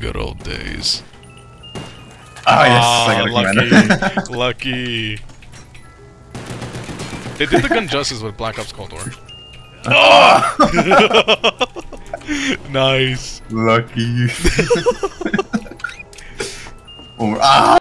good old days. Oh yes, I got a commander. Lucky. They did the gun justice with Black Ops Cold War. Oh! Nice. Lucky. Ah!